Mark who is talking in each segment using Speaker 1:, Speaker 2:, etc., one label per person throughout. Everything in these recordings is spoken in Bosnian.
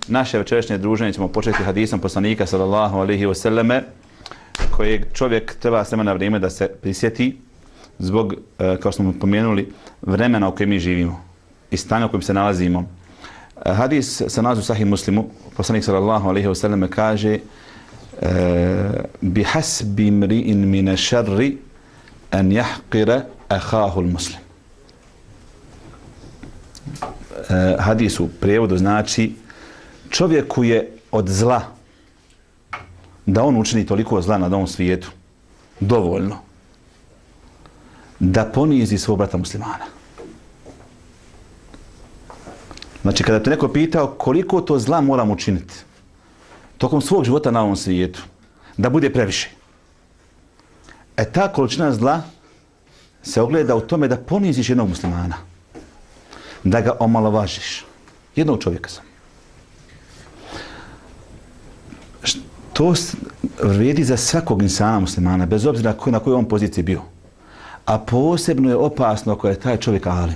Speaker 1: naše večerašnje druženje ćemo početi hadisom poslanika sallallahu alejhi ve selleme, kojeg čovjek treba s vremena na vrijeme da se prisjeti zbog, kao što smo pomenuli, vremena u kojem mi živimo i stanja u kojem se nalazimo. Hadis sa nazivom Sahih Muslimu, poslanik sallallahu alejhi ve selleme kaže: "Bihasbi imri'in min ash-sharri an yahqira akhahu al-muslim." Hadis u prijevodu znači čovjeku je od zla da on učini toliko zla na ovom svijetu dovoljno da ponizi svog brata muslimana. Znači, kada te neko pitao koliko to zla moram učiniti tokom svog života na ovom svijetu, da bude previše. Ta količina zla se ogleda u tome da poniziš jednog muslimana, da ga omalovažiš. Jednog čovjeka sam. To vrijedi za svakog insana muslimana, bez obzira na kojoj on poziciji bio. A posebno je opasno ako je taj čovjek alim.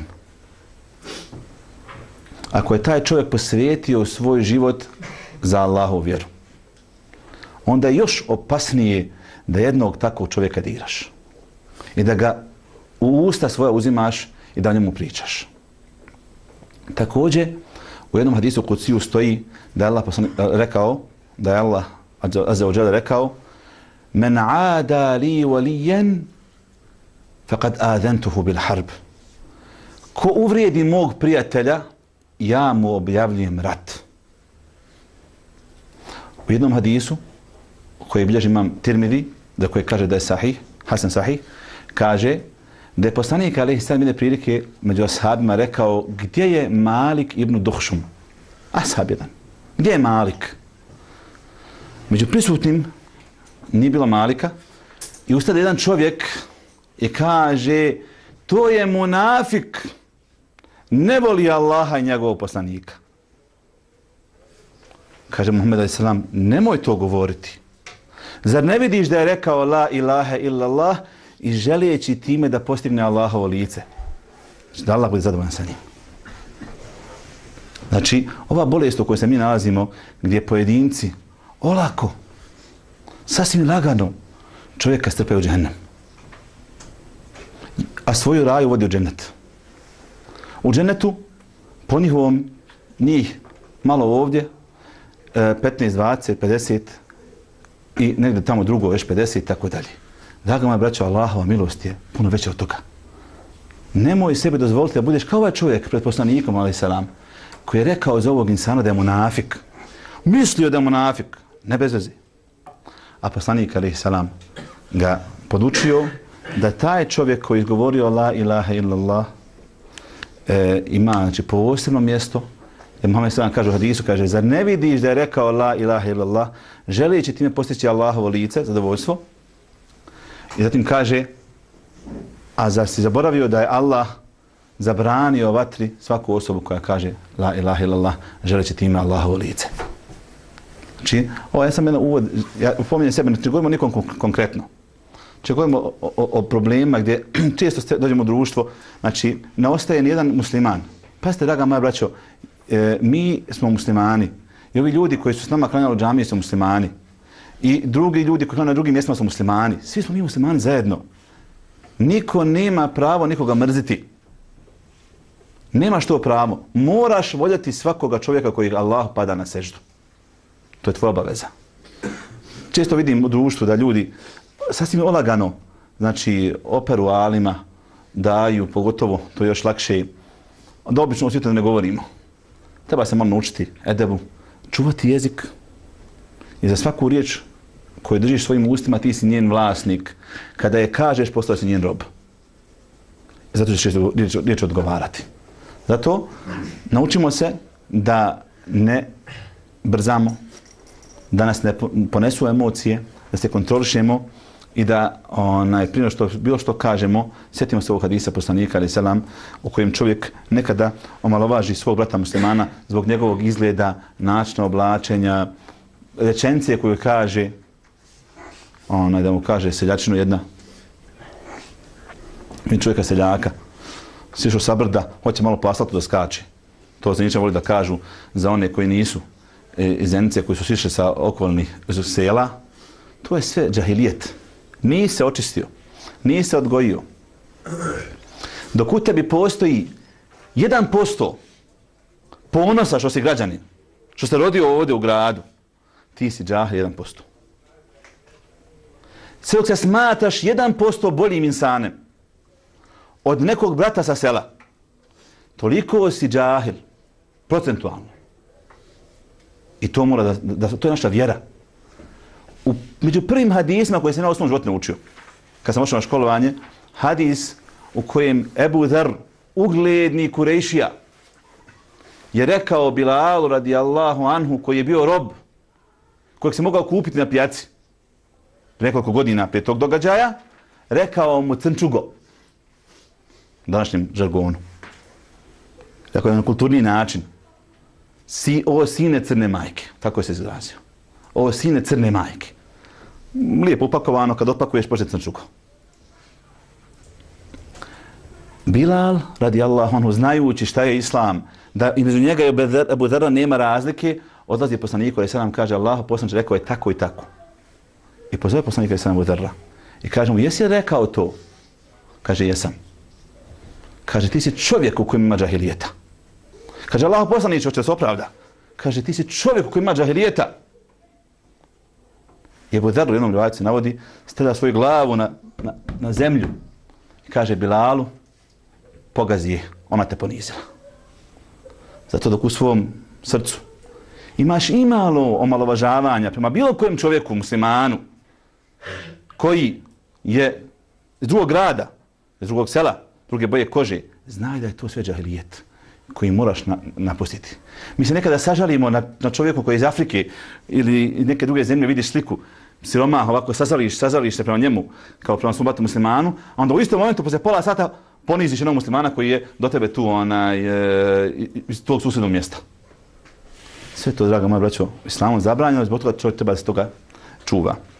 Speaker 1: Ako je taj čovjek posvetio svoj život za Allahovu vjeru, onda je još opasnije da jednog takvog čovjeka diraš i da ga u usta svoja uzimaš i da o njemu pričaš. Također, u jednom hadisu kuciju stoji da je Allah rekao, da je Allah azza wa jalla rekao: "Men aada li waliyan faqad adantuhu bil harb." Ko uvrijedi mog prijatelja, ja mu objavljujem rat. U jednom hadisu koji bilježi imam Tirmidhi, za koje kaže da je sahih, Hasan sahih, kaže da je poslanik alejhi selam jedne prilike među ashabima rekao: "Gdje je Malik ibn Duhšum?" Ashab jedan. Gdje je Malik? Među prisutnim nije bilo Malika i ustade jedan čovjek i kaže: "To je munafik, ne voli Allaha i njegovog poslanika." Kaže Muhammed a.s. nemoj to govoriti. Zar ne vidiš da je rekao la ilaha illallah i želijeći time da postigne Allahovo lice? Da Allah bude zadovoljan sa njim. Znači, ova bolest u kojoj se mi nalazimo, gdje pojedinci olako, sasvim lagano čovjeka strpaju u džehennem, a svoju raju vodi u džennet. U džennetu, po njihovom, njih malo ovdje, 15, 20, 50 i negdje tamo drugo već 50 i tako dalje. Draga moja braćo, Allahova milost je puno veća od toga. Nemoj sebi dozvoliti da budeš kao ovaj čovjek pred poslanikom, alejhi selam, koji je rekao za ovog insana da je munafik. Mislio da je munafik, ne bez veze. A poslanik, alejhi selam, ga podučio da taj čovjek koji je izgovorio la ilaha illallah ima, znači, posebno mjesto. Jer Muhammed sallam kaže u hadisu, kaže: "Zar ne vidiš da je rekao la ilaha illallah, želeći time postići Allahovo lice, zadovoljstvo?" I zatim kaže: "A zar si zaboravio da je Allah zabranio vatri svaku osobu koja kaže la ilaha illallah, želeći time Allahovo lice?" Znači, ovo ja sam jedan uvod, ja upominjem sebe, ne govorimo nikom konkretno. Znači, govorimo o problemima gdje često dođemo u društvo, znači, ne ostaje nijedan musliman. Pazite, draga moja braćo, mi smo muslimani i ovi ljudi koji su s nama klanjali u džamiji su muslimani i drugi ljudi koji klanjali na drugim mjestima su muslimani. Svi smo mi muslimani zajedno. Niko nema pravo nikoga mrziti. Nemaš to pravo. Moraš voljeti svakoga čovjeka koji Allah pada na seždu. To je tvoja obaveza. Često vidim u društvu da ljudi sasvim olagano, znači, operu alima, daju, pogotovo, to je još lakše, da obično u svijetu ne govorimo. Treba se malo naučiti edebu, čuvati jezik i za svaku riječ koju držiš svojim ustima ti si njen vlasnik. Kada je kažeš, postao si njen rob. Zato ćeš riječ odgovarati. Zato naučimo se da ne brzamo, da nas ne ponesu emocije, da se kontrolišemo i da prije što bilo što kažemo, sjetimo se ovog hadisa poslanika alejhi selam u kojem čovjek nekada omalovaži svog brata muslimana zbog njegovog izgleda, načina oblačenja, rečenice koju kaže, da mu kaže seljačinu jedna. Mi čovjeka seljaka, sišao sa brda, hoće malo po asfaltu da skače. To se niče voli da kažu za one koji nisu iz Zenice koji su sišli sa okolnih sela, to je sve džahilijet. Nije se očistio, nije se odgojio. Dok u tebi postoji 1% ponosa što si građanin, što se rodio ovdje u gradu, ti si džahil 1%. Sve dok se smatraš 1% boljim insanem od nekog brata sa sela, toliko si džahil, procentualno. I to mora to je naša vjera. Među prvim hadisima koje sam na osnovnom životu naučio, kad sam ošao na školovanje, hadis u kojem Ebu Dharr, ugledni Kurejšija, je rekao Bilalu radijallahu anhu, koji je bio rob, kojeg se mogao kupiti na pijaci nekoliko godina prije tog događaja, rekao mu crnčugo, u današnjem žargonu. Dakle, na kulturni način. Ovo sine crne majke, tako je se izrazio. Ovo sine crne majke. Lijepo upakovano, kad otpakuješ, počne crnčugo. Bilal, radijallahu anhu, znajući šta je islam, da između njega i Ebu Dharra nema razlike, odlazi poslaniku i nam kaže Allahu poslanče rekao je tako i tako. I pozove poslanika i Ebu Dharra. I kaže mu, jesi rekao to? Kaže, jesam. Kaže, ti si čovjek u kojem ima džahilijeta. Kaže, Allahu poslaniče, hoće da se opravda. Kaže, ti si čovjek u kojem ima džahilijeta. I Ebu Dharr u jednom rivajetu se navodi, stavlja svoju glavu na zemlju i kaže Bilalu, pogazi je, ona te ponizila. Zato dok u svom srcu imaš imalo omalovažavanja prema bilo kojem čovjeku, muslimanu, koji je iz drugog grada, iz drugog sela, druge boje kože, znaj da je to sve džahilijet koji moraš napustiti. Mi se nekada sažalimo na čovjeku koji je iz Afrike ili neke druge zemlje, vidiš sliku siromah, ovako sazališ se prema njemu kao prema svom bratu muslimanu, a onda u istom momentu poslije pola sata poniziš jednog muslimana koji je do tebe tu iz tog susjednog mjesta. Sve to, draga moja braćo, islamom zabranjeno, zbog toga čovjek treba da se toga čuva.